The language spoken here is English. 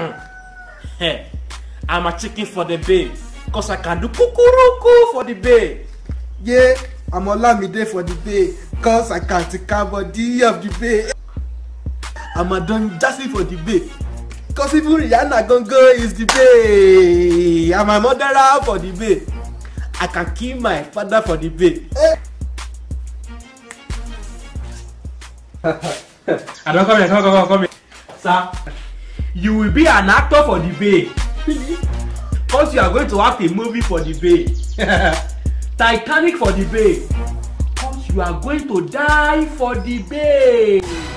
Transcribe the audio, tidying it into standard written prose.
Hey, I'm a chicken for the bay. Cause I can do kukuruku for the bay. Yeah, I'm Olamide for the bay. Cause I can take body of the bay. I'm a Don Jazzy for the bay. Cause even Rihanna Gongo is the bay. I'm a murderer for the bay. I can kill my father for the bay. I don't come here. Sir, you will be an actor for the bay. Really? Cause you are going to act a movie for the bay. Titanic for the bay. Cause you are going to die for the bay.